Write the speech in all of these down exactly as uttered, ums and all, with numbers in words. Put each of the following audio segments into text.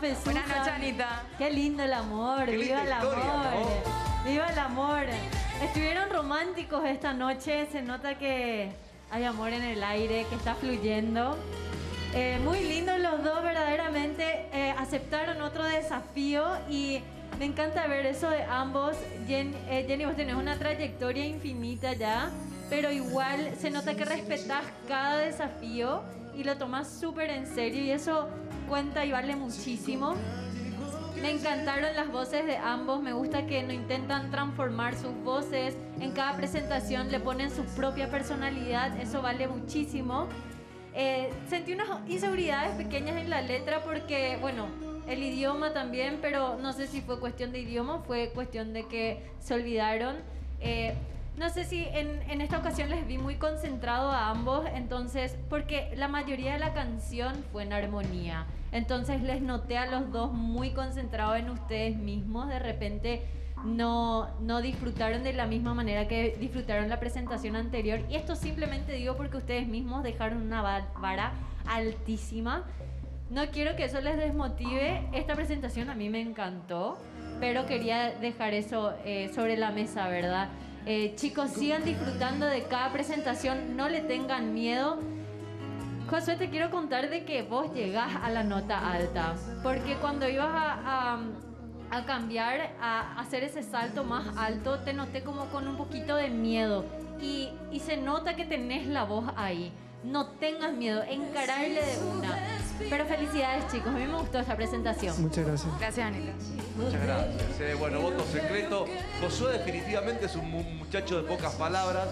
profe Susan. Buenas noches, Anita. Qué lindo el amor, Qué viva linda el historia, amor. ¿no? Viva el amor. Estuvieron románticos esta noche, se nota que hay amor en el aire, que está fluyendo. Eh, muy lindos los dos, verdaderamente eh, aceptaron otro desafío y me encanta ver eso de ambos. Jen, eh, Jenny, vos tenés una trayectoria infinita ya, pero igual se nota que respetás cada desafío y lo tomás súper en serio y eso cuenta y vale muchísimo. Me encantaron las voces de ambos, me gusta que no intentan transformar sus voces, en cada presentación le ponen su propia personalidad, eso vale muchísimo. Eh, sentí unas inseguridades pequeñas en la letra porque, bueno, el idioma también, pero no sé si fue cuestión de idioma, fue cuestión de que se olvidaron. Eh, no sé si en, en esta ocasión les vi muy concentrado a ambos, entonces, porque la mayoría de la canción fue en armonía. Entonces les noté a los dos muy concentrados en ustedes mismos. De repente no, no disfrutaron de la misma manera que disfrutaron la presentación anterior. Y esto simplemente digo porque ustedes mismos dejaron una vara altísima. No quiero que eso les desmotive. Esta presentación a mí me encantó, pero quería dejar eso eh, sobre la mesa, ¿verdad? Eh, chicos, sigan disfrutando de cada presentación, no le tengan miedo. Josué, te quiero contar de que vos llegás a la nota alta, porque cuando ibas a, a, a cambiar, a hacer ese salto más alto, te noté como con un poquito de miedo y, y se nota que tenés la voz ahí. No tengas miedo, encararle de una. Pero felicidades, chicos, a mí me gustó esta presentación. Muchas gracias. Gracias, Anita. Muchas gracias. Eh, bueno, voto secreto. Josué definitivamente es un mu- muchacho de pocas palabras.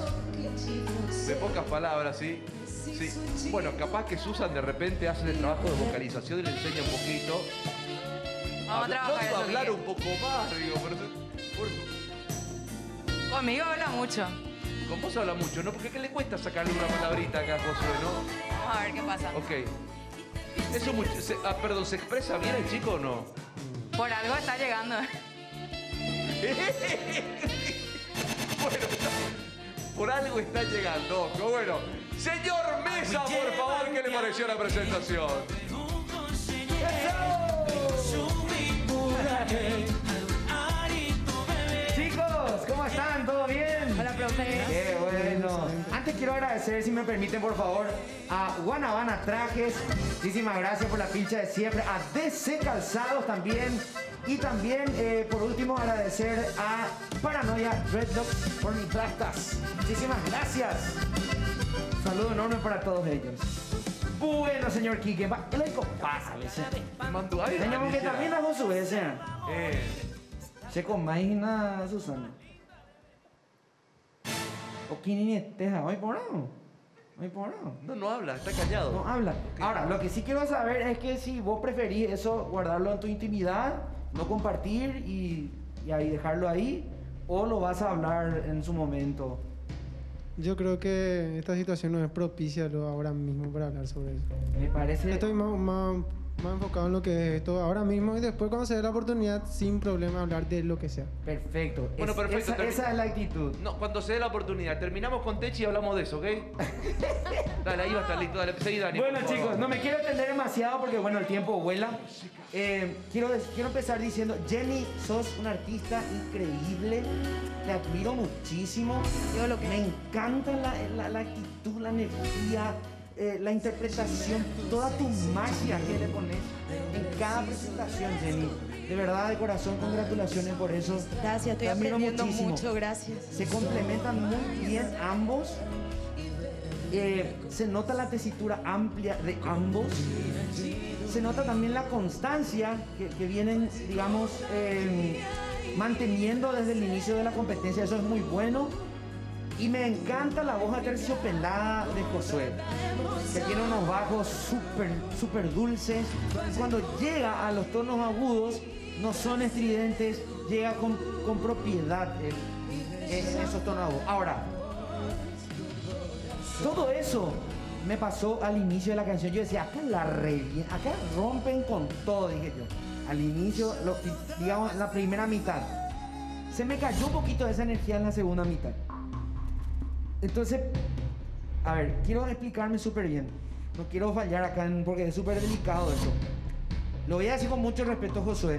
De pocas palabras, ¿sí? Sí. Bueno, capaz que Susan de repente hace el trabajo de vocalización y le enseña un poquito. Vamos a Habla- trabajar no digo eso, hablar Quique. un poco más, digo, pero se- por- Conmigo habla mucho. con vos habla mucho, ¿no? Porque ¿qué le cuesta sacarle una palabrita acá a Josué, no? Vamos a ver qué pasa. Ok. Eso mucho, se- ah, perdón, ¿se expresa bien el chico o no? Por algo está llegando. Bueno, por algo está llegando. Ojo. Bueno, señor Mesa, por favor, ¿qué le pareció la presentación? Chicos, ¿cómo están? ¿Todo bien? Hola, profe. Qué bueno. Antes quiero agradecer, si me permiten, por favor, a Guanabana Trajes. Muchísimas gracias por la pincha de siempre. A D C Calzados también. Y también, eh, por último, agradecer a Paranoia Dreadlocks por mis plastas. Muchísimas gracias. Saludo enorme para todos ellos. Bueno, señor Quique, va- ¿qué le pasa? Mandó ahí. Señor, que también la voz sube, ¿eh? Eh, Se comaina Susana. O quini teja, hoy por no. Hoy por no. no, no habla, está callado. No habla. Ahora, lo que sí quiero saber es que si vos preferís eso, guardarlo en tu intimidad, no compartir y, y ahí dejarlo ahí, o lo vas a hablar en su momento. Yo creo que esta situación no es propicia lo ahora mismo para hablar sobre eso. Me parece. Estoy más, más, más enfocado en lo que es esto ahora mismo y después cuando se dé la oportunidad, sin problema, hablar de lo que sea. Perfecto. Bueno, Es- perfecto, Esa, termi- esa es la actitud. No, cuando se dé la oportunidad. Terminamos con Techi y hablamos de eso, ¿ok? Dale, ahí va a estar listo. Dale, seguí, Dani. Bueno, por favor. chicos, no me quiero extender demasiado porque, bueno, el tiempo vuela. Eh, quiero, des- quiero empezar diciendo, Jenny, sos una artista increíble. Te admiro muchísimo. Digo lo que- Me encanta la, la- la actitud, la energía, eh, la interpretación, toda tu magia que le pones en cada presentación, Jenny. De verdad, de corazón, congratulaciones por eso. Gracias, estoy Te admiro aprendiendo muchísimo. mucho, gracias. Se complementan muy bien ambos. Eh, se nota la tesitura amplia de ambos. Se nota también la constancia que, que vienen, digamos, eh, manteniendo desde el inicio de la competencia. Eso es muy bueno. Y me encanta la voz aterciopelada de Josué, que tiene unos bajos súper, súper dulces. Cuando llega a los tonos agudos, no son estridentes, llega con, con propiedad él, en esos tonos agudos. Ahora, todo eso me pasó al inicio de la canción. Yo decía, acá la revientan, acá rompen con todo, dije yo. Al inicio, lo- digamos, en la primera mitad. Se me cayó un poquito de esa energía en la segunda mitad. Entonces, a ver, quiero explicarme súper bien. No quiero fallar acá en- porque es súper delicado eso. lo voy a decir con mucho respeto, Josué,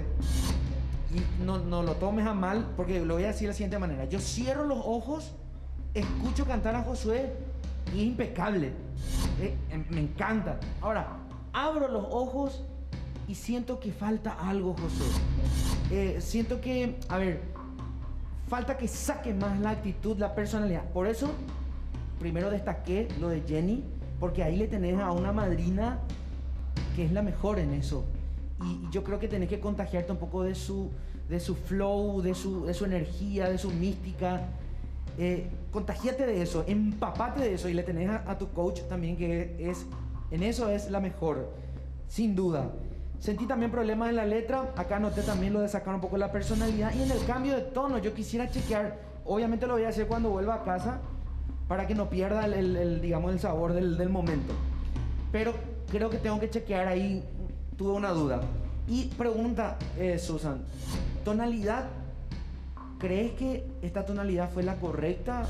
y no, no lo tomes a mal, porque lo voy a decir de la siguiente manera. Yo cierro los ojos, escucho cantar a Josué y es impecable. Eh, em- me encanta. Ahora, abro los ojos y siento que falta algo, Josué. Eh, siento que, a ver, falta que saque más la actitud, la personalidad. Por eso, primero destaqué lo de Jenny, porque ahí le tenés a una madrina que es la mejor en eso. Y, y yo creo que tenés que contagiarte un poco de su, de su flow, de su, de su energía, de su mística. Eh, contagiate de eso, empapate de eso y le tenés a, a tu coach también que es, en eso es la mejor, sin duda. Sentí también problemas en la letra, acá noté también lo de sacar un poco la personalidad y en el cambio de tono yo quisiera chequear, obviamente lo voy a hacer cuando vuelva a casa para que no pierda el, el- el, digamos, el sabor del, del momento. Pero creo que tengo que chequear ahí, tuve una duda. Y pregunta, eh, Susan, tonalidad, ¿crees que esta tonalidad fue la correcta?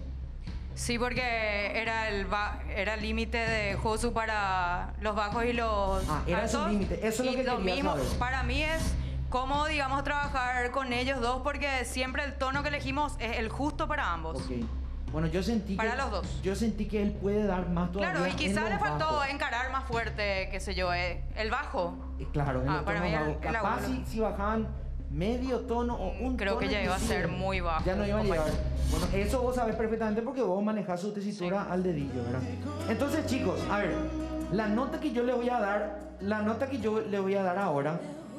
Sí, porque era el ba- era el límite de Josu para los bajos y los Ah, era su altos. límite. Eso es lo Y que quería mismo, saber. para mí es cómodo, digamos, trabajar con ellos dos porque siempre el tono que elegimos es el justo para ambos. Ok. Bueno, yo sentí Para que... los dos. Yo sentí que él puede dar más todavía. Claro, y en quizá los le faltó bajos. encarar más fuerte, qué sé yo, eh, el bajo. Eh, Claro, en Ah, los para tonos mí el- bajos. el Capaz abuelo. si, si bajaban medio tono o un Creo tono que ya iba a inclusive, ser muy bajo, Ya no iba a llegar. compañero. Bueno, eso vos sabés perfectamente porque vos manejás su tesitura al dedillo, ¿verdad? Entonces, chicos, a ver, la nota que yo le voy a dar, la nota que yo le voy a dar ahora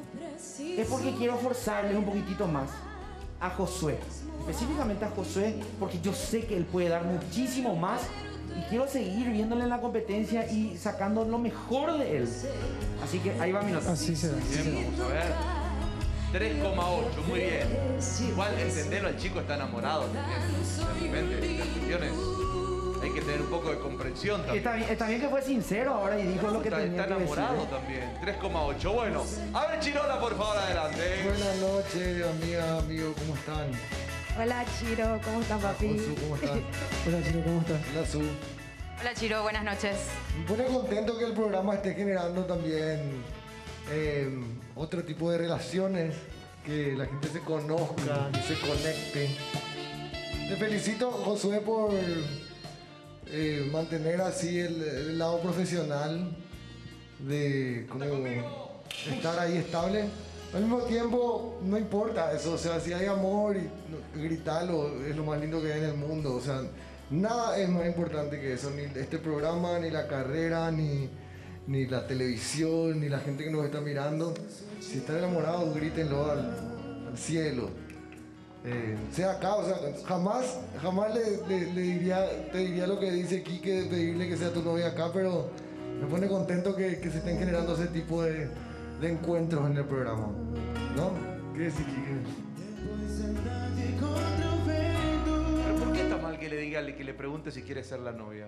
es porque quiero forzarle un poquitito más a Josué. Específicamente a Josué, porque yo sé que él puede dar muchísimo más y quiero seguir viéndole en la competencia y sacando lo mejor de él. Así que ahí va mi nota. Así será. Bien, vamos a ver. tres coma ocho, muy bien. Igual entenderlo, el chico está enamorado también. De repente, las cuestiones. Hay que tener un poco de comprensión también. Está bien, está bien que fue sincero ahora y dijo lo que Está, tenía está que decir. enamorado ¿eh? también. tres coma ocho. Bueno, a ver, Chirola, por favor, adelante. Buenas noches, amiga, amigo, ¿cómo están? Hola Chiro, ¿cómo están papi? Josu, ¿cómo están? Hola, Chino, ¿cómo estás? Hola, Su. Hola Chiro, buenas noches. Me pone contento que el programa esté generando también eh, otro tipo de relaciones, que la gente se conozca, que se conecte. Te felicito, Josué, por eh, mantener así el, el lado profesional de como estar ahí estable. Al mismo tiempo, no importa eso, o sea, si hay amor y no, gritarlo es lo más lindo que hay en el mundo, o sea, nada es más importante que eso, ni este programa, ni la carrera, ni, ni la televisión, ni la gente que nos está mirando. Si están enamorados, grítenlo al, al cielo. Eh, sea acá, o sea, jamás, jamás le, le- le diría, te diría lo que dice Kike de pedirle que sea tu novia acá, pero me pone contento que, que se estén generando ese tipo de, de encuentros en el programa. ¿No? ¿Qué decís, Kike? Pero ¿por qué está mal que le diga, que le pregunte si quiere ser la novia?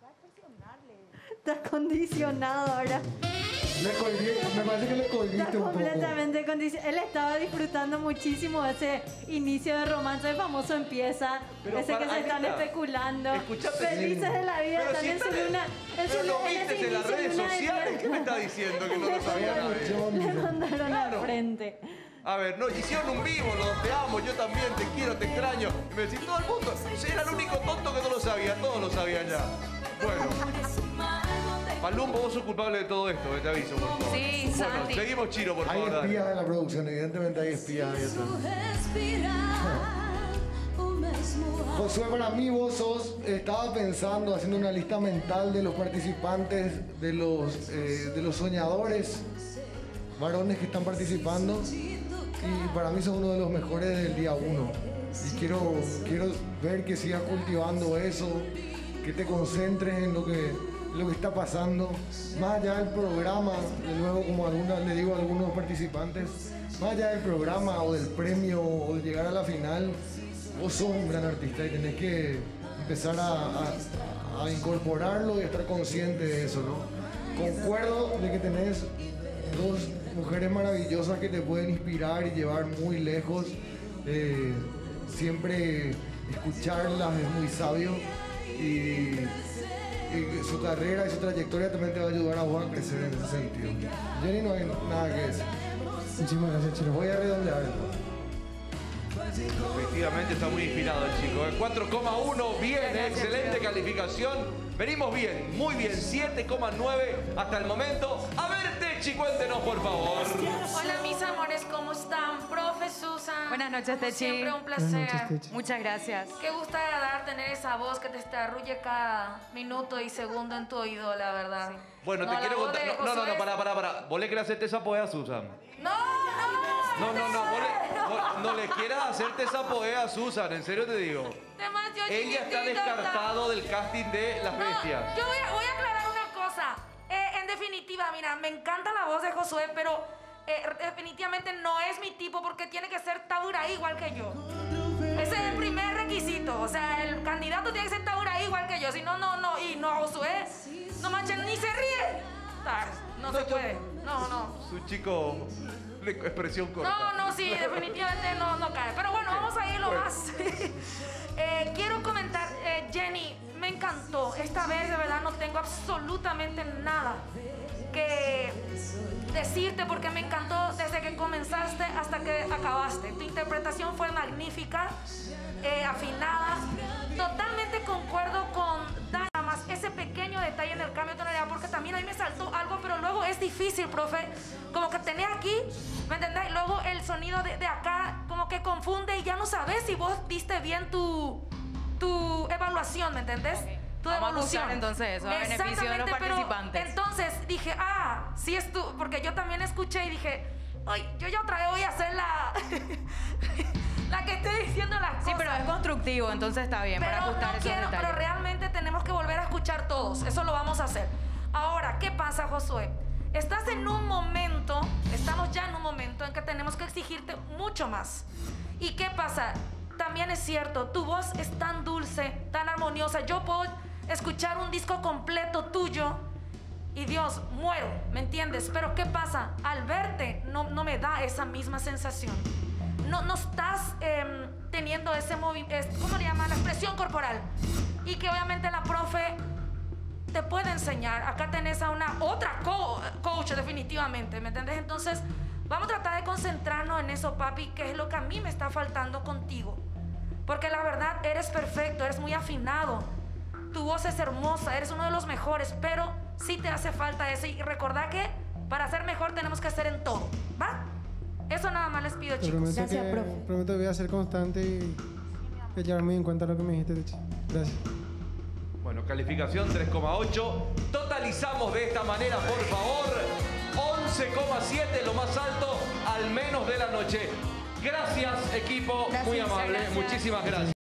Está condicionado ahora. Le colgué, me parece que le Está colguiste un poco. completamente condicionado. Él estaba disfrutando muchísimo ese inicio de romance. El famoso empieza. Pero ese para- que se ahí están está. especulando. Escuchate, Felices de la vida. Pero Están si en está su en- luna. En Pero su lo luna- en viste ese en las inicio de redes luna de sociales. miel. ¿Qué me está diciendo que no lo sabía nadie? Le mandaron Claro. al frente. A ver, no, hicieron un vivo, los te amo, yo también te quiero, te extraño. Y me decís, todo el mundo, sí, era el único tonto que no lo sabía, todos lo sabían ya. Bueno. Palumbo, vos sos culpable de todo esto, eh, te aviso, por favor. Sí, Bueno, Santi. seguimos, Chiro, por Hay favor. dale. espías en la producción, evidentemente hay espías ahí atrás. Josué, para mí vos sos, estaba pensando, haciendo una lista mental de los participantes, de los, eh, de los soñadores, varones que están participando, y para mí sos uno de los mejores del día uno. Y quiero, quiero ver que sigas cultivando eso, que te concentres en lo que, lo que está pasando, más allá del programa, de nuevo como alguna, le digo a algunos participantes, más allá del programa o del premio o de llegar a la final, vos sos un gran artista y tenés que empezar a, a- a incorporarlo y estar consciente de eso, ¿no? Concuerdo de que tenés dos mujeres maravillosas que te pueden inspirar y llevar muy lejos. Eh, siempre escucharlas es muy sabio y y su carrera y su trayectoria también te va a ayudar a vos a crecer en ese sentido. Jenny, no hay nada que decir. Muchísimas gracias, Chiro. Voy a redondear entonces. Efectivamente está muy inspirado el chico. ¿eh? cuatro coma uno, bien, eh, excelente calificación. Venimos bien, muy bien, siete coma nueve hasta el momento. A ver, Techi, cuéntenos, por favor. Hola, mis amores, ¿cómo están? Profe Susan. Buenas noches, Techi. Siempre un placer. Buenas noches, Techi. Muchas gracias. Qué gusto dar tener esa voz que te estarrulle cada minuto y segundo en tu oído, la verdad. Bueno, No, te la quiero voz contar. de No, no, no, Josué no, pará, pará, pará. ¿Vos le querés hacerte esa poea a Susan? No, no. No, no, no, vos le- vos no le quieras hacerte esa poea a Susan, en serio te digo. Demasiado Ella está chiquitito, descartado del casting de Las No, Bestias. yo voy a, voy a aclarar una cosa. Eh, en definitiva, mira, me encanta la voz de Josué, pero eh, definitivamente no es mi tipo porque tiene que ser Tauraí igual que yo. Ese es el primer requisito. O sea, el candidato tiene que ser Tauraí igual que yo. Si no, no, no. Y no, Josué, no manches, ni se ríe. Ah, No se puede. No, no. Su chico de expresión corta. No, no, sí, definitivamente no, no cae. Pero bueno, vamos a ir lo Bueno. más. Eh, quiero comentar, eh, Jenny, me encantó. Esta vez de verdad no tengo absolutamente nada que decirte porque me encantó desde que comenzaste hasta que acabaste. Tu interpretación fue magnífica, eh, afinada. Totalmente concuerdo con Dana, más ese pequeño detalle en el cambio de tonalidad, porque también a mí me saltó algo, pero luego es difícil, profe. Como que tenés aquí, ¿me entendés? Y luego el sonido de, de acá como que confunde y ya no sabes si vos diste bien tu, tu evaluación, ¿me entendés? Tu Vamos a evolución. usar entonces eso, a beneficio de los Exactamente, pero participantes. entonces dije, ah, sí es tú, porque yo también escuché y dije, ay, yo ya otra vez voy a hacer la, la que estoy diciendo las cosas. Sí, pero es constructivo, entonces está bien para Pero ajustar no esos quiero, detalles. pero realmente tenemos que volver a escuchar todos. Eso lo vamos a hacer. Ahora, ¿qué pasa, Josué? Estás en un momento, estamos ya en un momento en que tenemos que exigirte mucho más. ¿Y qué pasa? También es cierto, tu voz es tan dulce, tan armoniosa. Yo puedo escuchar un disco completo tuyo y Dios, muero, ¿me entiendes? Pero ¿qué pasa? Al verte no, no me da esa misma sensación. No, no estás eh, teniendo ese movimiento, ¿cómo le llama? La expresión corporal. Y que obviamente la profe te puede enseñar. Acá tenés a una otra co coach definitivamente, ¿me entendés? Entonces, vamos a tratar de concentrarnos en eso, papi, que es lo que a mí me está faltando contigo. Porque la verdad, eres perfecto, eres muy afinado. Tu voz es hermosa, eres uno de los mejores, pero sí te hace falta eso. Y recordá que para ser mejor tenemos que hacer en todo, ¿va? Eso nada más les pido, Te chicos. prometo, Gracias, que, profe. prometo que voy a ser constante y voy a llevar muy en cuenta lo que me dijiste, Techi. Gracias. Bueno, calificación tres coma ocho. Totalizamos de esta manera, por favor. once coma siete, lo más alto, al menos de la noche. Gracias, equipo. Gracias, muy amable. gracias. Muchísimas gracias.